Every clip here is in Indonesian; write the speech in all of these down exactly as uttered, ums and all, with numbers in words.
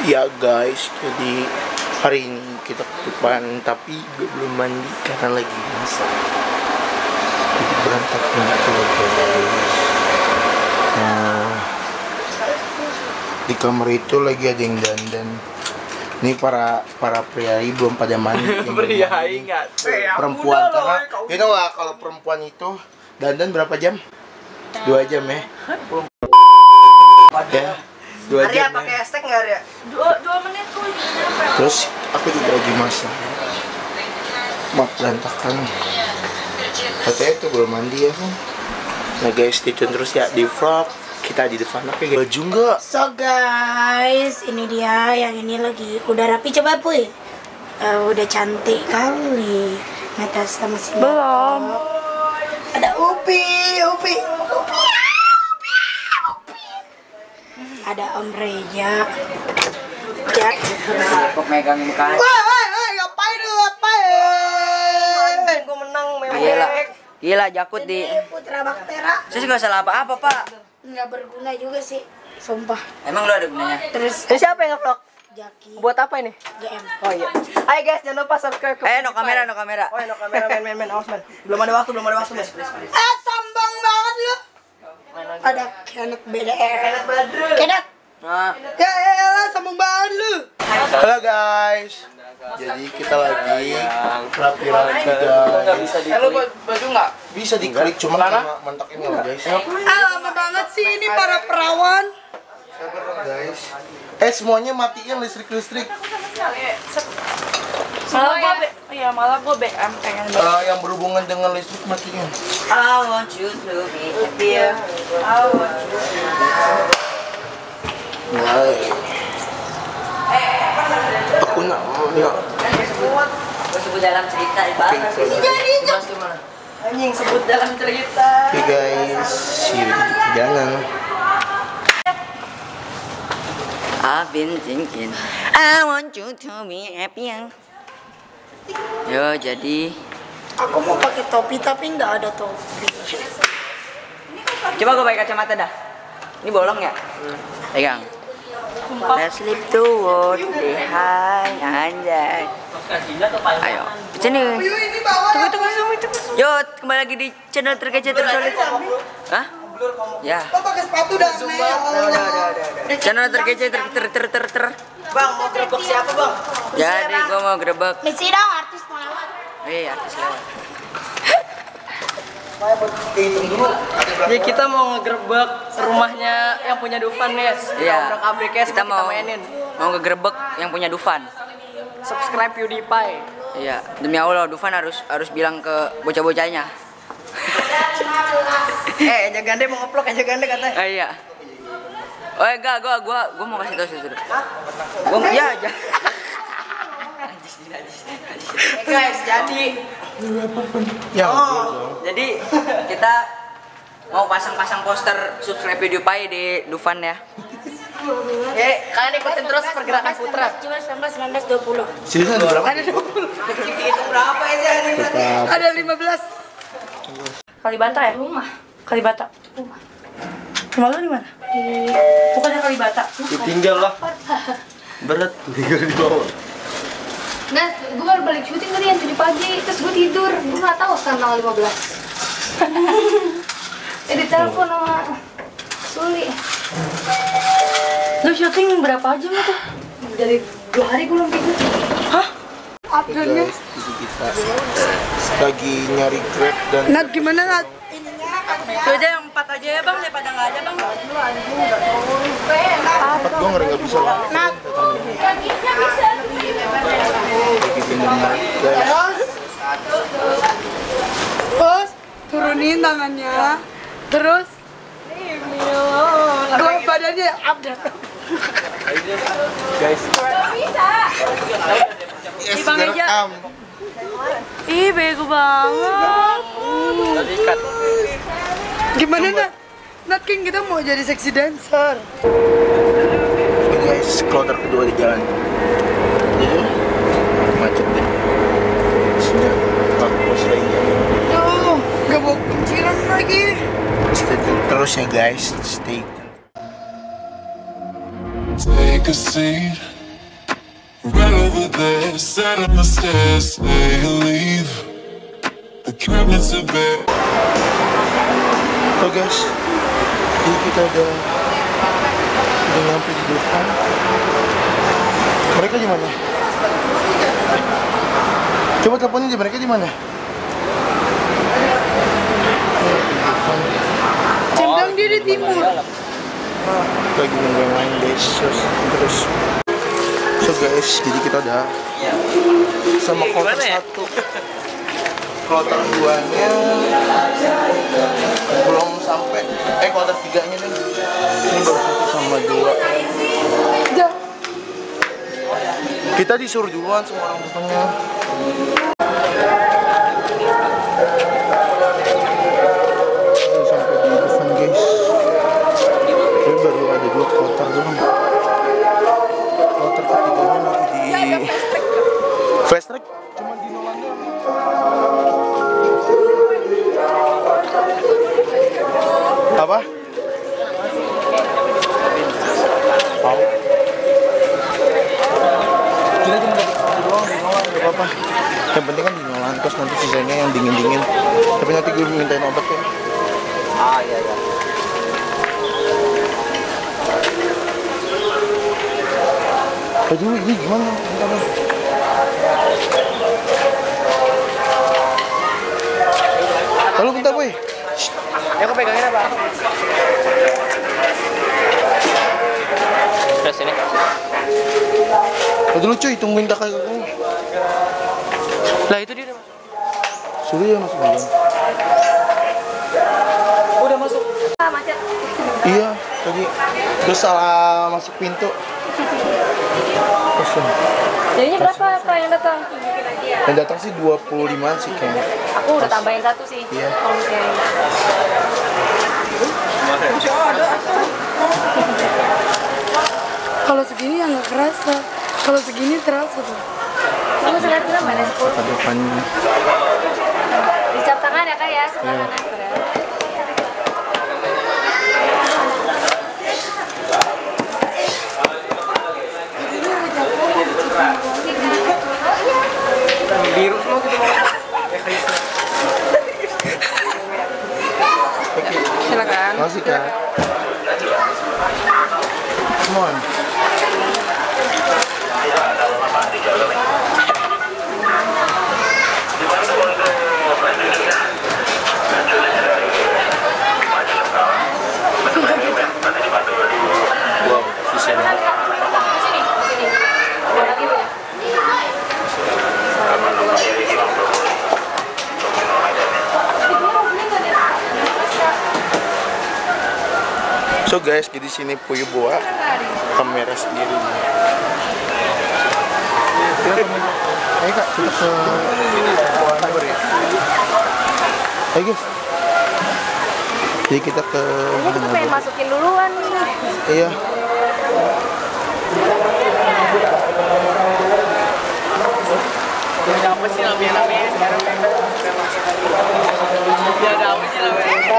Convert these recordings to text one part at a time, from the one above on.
Ya guys, jadi hari ini kita ke Dufan, tapi gue belum mandi karena lagi masak. Jadi berantakan gitu guys. Nah, di kamar itu lagi ada yang dandan. Ini para para priai belum pada mandi. Priai nggak? Perempuan karena, you know lah, kalau perempuan itu dandan berapa jam? Dua jam ya. Ya. Dua Arya jam pakai ya. hashtag nggak Arya? Dua, dua menit tuh. Terus aku juga lagi masak. Maaf berantakan. Katanya itu belum mandi ya kan. Nah guys, stay tune terus ya di vlog kita di Dufan. Oke guys, baju enggak? So guys, ini dia yang ini lagi udah rapi, coba puy. Uh, udah cantik kali. Natasha masih belum. Ada Upi, Upi, Upi. Ada Om Reja. Ya. Kok megang muka? Wah, wah, wah, ngapain lu, ngapain? Gue menang, mewek. Gila, gila jakut di. Ini Putra Baktera. Saya nggak salah apa-apa pak. Nggak berguna juga sih, sumpah. Emang lu ada gunanya? Terus Ini siapa yang nge-vlog? Jaki, Buat apa ini? G M. Oh iya. Ayo guys, jangan lupa subscribe ke Eh, no kamera, no kamera. Oh, no kamera, men, men, men, awas men. Belum ada waktu, belum ada waktu, men. Eh, sombong banget lu. Ada Kenneth B D R. Kenneth. Nah, Ya elah, sombong banget lu. Halo guys. Jadi kita lagi rapi-rapi guys. eh lu baju nggak? Bisa diklik cuma sama mentok ini loh guys. Ah, lama banget sih ini para perawan. Sabar dong guys. Eh semuanya matiin listrik-listrik. Malah gue, iya malah gue B M pengen B M. Uh, yang berhubungan dengan listrik matiin. I want you to be happy. I want you to be happy. Nah, aku nak nak. Gue sebut dalam cerita ibarat. Dibahas gimana? Anjing sebut dalam cerita. Oke guys, see you di perjalanan. I've been thinking I want you to be happy. Yo, jadi Aku mau pakai topi tapi nggak ada topi. coba gue pakai kacamata dah. Ini bolong ya? Pegang. Let's sleep toward the high anjay. Ayo, sini. Tunggu, tunggu, tunggu, tunggu. Yo, kembali lagi di channel terkece tersolid. Hah? Ya. Kau pakai sepatu dah, Mel. Channel terkece ter ter ter ter ter. Bang, mau gerbek siapa, Bang? Jadi gua mau grebek. Misi dong, artis mau lewat. Eh, artis lewat. Jadi kita mau ngegerebek rumahnya yang punya Dufan ya. Iya. Kita Kita mau mainin. mau ngegrebek yang punya Dufan. Subscribe PewDiePie. Iya, demi Allah Dufan harus harus bilang ke bocah-bocahnya. Eh, Eja Gande mau ngeplok, Eja Gande katanya. Ah, iya. Oh enggak, gua gua gua mau kasih tahu sesuatu. Gua ya aja. Eh guys, jadi Ya, oh, Jadi kita mau pasang-pasang poster subscribe PewDiePie di Dufan ya. eh kalian ikutin terus pergerakan Putra. sembilan belas, sembilan belas, dua puluh. seriusan ada berapa? Itu berapa aja nih? Ada lima belas. Kalibata ya? Rumah. Kalibata. Rumah. Rumah lu di mana? Di bukannya Kalibata. Ditinggal lah. Berat tinggal di bawah. Nah, gue baru balik syuting tadi yang tujuh pagi, terus gue tidur, gue nggak tahu sekarang tanggal lima belas. Eh, ditelepon sama Suli. Lu syuting berapa jam lu tuh? Dari dua hari gue belum tidur. Hah? Oke guys, jadi kita lagi nyari grab dan Nat, gimana Nat? Itu aja yang empat aja ya bang, daripada nggak ada bang. empat gua ngeri nggak bisa lah. Nat. Lagi bener guys. Bos, turunin tangannya. Terus Gue badannya update. Guys. Ih bang Eja. Ih bego banget. Gimana Nat? Nat King, kita mau jadi seksi dancer. Oke guys, kloter kedua di jalan. Jadi macet deh. Sudah bagus lagi. Tuh, gak bawa kunciran lagi. Stay tune terus ya guys, stay tune. Take a seat. over there, sat on the stairs, say leave. The cabinets are bare. So guys, jadi kita udah udah nyampe di Dufan. Mereka di mana? Coba teleponin dia, mereka di mana? Cembang dia di timur. Lagi nunggu yang lain guys. Terus so guys, jadi kita udah sama kloter satu. Kloter duanya belum sampai. Eh kloter tiganya nih. Ini baru satu sama dua. Kita disuruh duluan sama orang tuanya. Sampai di Dufan guys. Ini baru ada dua kloter doang. Kloter ketiganya lagi di fast track. Cuma di Nolan doang. Apa? Tahu. Kita cuma dapat doang di Nolan, gak apa-apa. Yang penting kan di Nolan, terus nanti sisanya yang dingin-dingin. Tapi nanti gue mintain obat ya. Ah iya iya. Aduh, ini gimana? Bentar, bentar. Halo, bentar boy. Ya aku pegangin apa? Terus ini. Aduh lucu, tungguin kakak kakaknya. Lah itu dia udah masuk. Suruh ya masuk duluan. Udah masuk. Ah, macet. Iya, tadi terus salah masuk pintu. Kosong. Jadinya berapa Kak yang datang? Yang datang sih dua puluh lima sih kayaknya. Aku udah tambahin satu sih. Iya. Kalau misalnya Kalau segini ya nggak kerasa. Kalau segini terasa tuh. kamu sudah bilang mana sepuluh? Ke depan. Dicap tangan ya Kak ya, sebelah kanan. Biru semua gitu mau. Oke. Silakan. Makasih Kak. Come on. Wow, sisanya. Sini, sini. Dua lagi Bu ya. So guys, di sini Puyo bawa kamera sendiri. Ayo Kak, kita ke Bogor ya. Ayo guys. Jadi kita ke Ini kita pengen masukin duluan nih. Iya. Ada apa sih namanya sekarang? Ya ada apa sih namanya?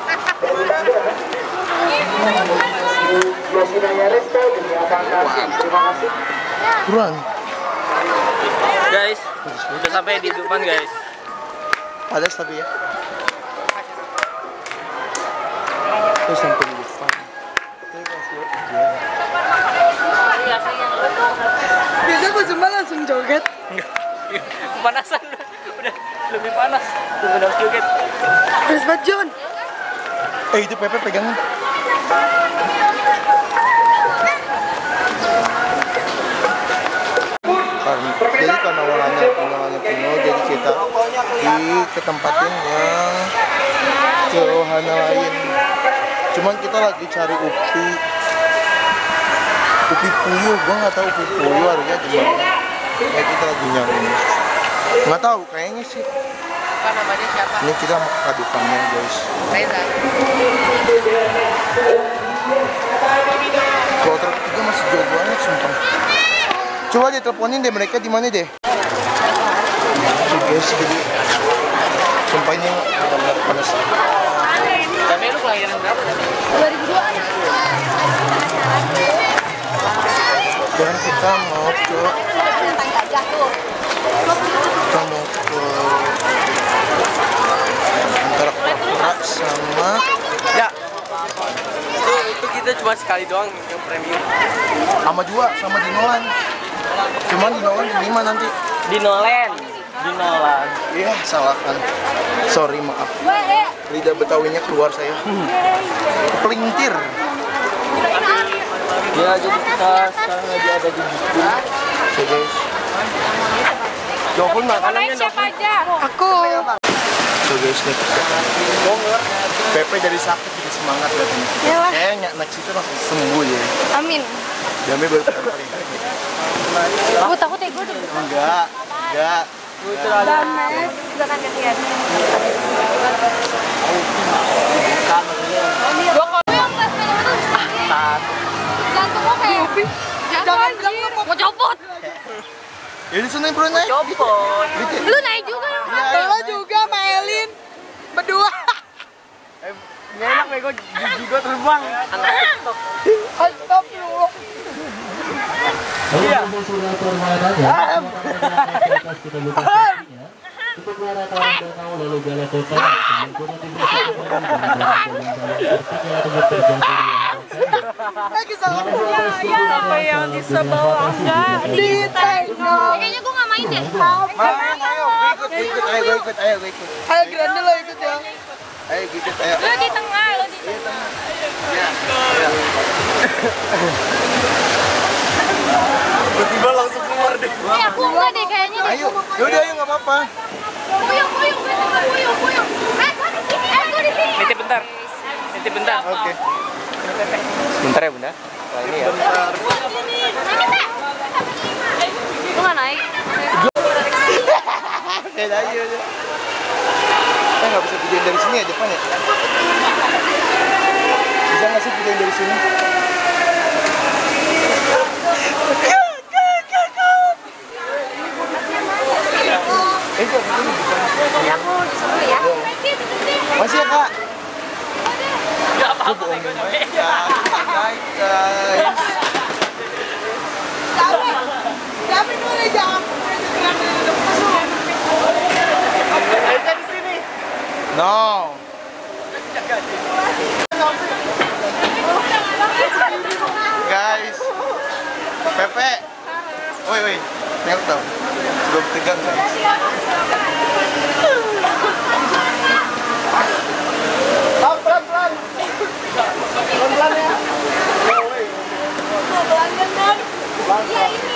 Buruan. Guys, udah sampai di Dufan guys. Padas tapi ya. Terus sampai di Dufan. Biasa pas Zumba langsung joget. Kepanasan, udah lebih panas. Udah joget. Terus buat John. Eh itu Pepe pegangin. Karena, jadi karena awalnya awalnya penuh, jadi kita di ketempatin yang ke wahana lain. Cuman kita lagi cari upi, upi puyuh. Gua nggak tahu upi puyuh harganya gimana. Ya kita lagi nyari. Nggak tahu, kayaknya sih. Apa namanya siapa? Ini kita mau ke Dufannya guys. Reza. Kloter ketiga masih jauh banget sumpah. Coba deh teleponin deh mereka di mana deh. Oke guys, jadi sumpah ini benar-benar panas. Tapi lu kelahiran berapa tadi? dua ribu dua. Dan kita mau ke gajah tuh. Kita mau ke antara pura sama Ya. Itu, itu kita cuma sekali doang yang premium. sama juga sama di Nolan. Cuman di Nolan di lima nanti. Di Nolan. Di Nolan. Iya, salah kan. Sorry, maaf. Lidah Betawinya keluar saya. Pelintir. Ya, jadi kita sekarang lagi ada di Dufan. So guys. Jokun makanannya Siapa aja? Aku. So guys, nih persiapan. Pepe dari sakit jadi semangat katanya. Yalah. Kayaknya next itu langsung sembuh ya. Amin. Jamnya baru pertama kali. Aku takut ya gue udah. Enggak, enggak. Banget. Juga kan kasihan. Bukan maksudnya. Gua kalau yang pas fenomena jantung lo kayak jangan bilang lo mau copot. Ya di sana bro naik. Copot. Lu naik juga. Lo juga sama Elin berdua. Nggak enak bego, gigi gue terbang. Anak TikTok. Astagfirullah. Iya. Untuk mengarahkan orang danau lalu gala kota menggunakan Apa yang di sebelah enggak Ditengok. Kayaknya gua nggak main deh. Main, ayo, ikut, ikut, ayo, gue ikut, ayo, gue ikut. Ayo Grande lo ikut ya. Ayo, ikut, ayo. Lo di tengah, lo di tengah. Tiba-tiba langsung keluar deh. Eh aku enggak deh kayaknya deh. Ayo, yaudah, ayo, nggak apa-apa. Puyung, puyung, puyung, puyung, puyung. Eh, gua di sini. Eh, gua di sini. Nitip bentar. Nitip bentar. Oke. Sebentar ya bunda. Nah, ini ya. Lu nggak naik? Beda aja, aja. Eh, nggak bisa videoin dari sini ya, depan ya? Bisa nggak sih videoin dari sini? Eh, kok begini? Aku disuruh ya. Masih ya, Kak? Gak apa-apa bego Guys, guys. Tapi boleh jangan. di sini. No. Guys. Pepe. Woi, woi. Nengok dong. Belum tegang, guys. Ah, pelan, pelan. Pelan, pelan ya. Woi, woi. Pelan kan? Pelan, pelan.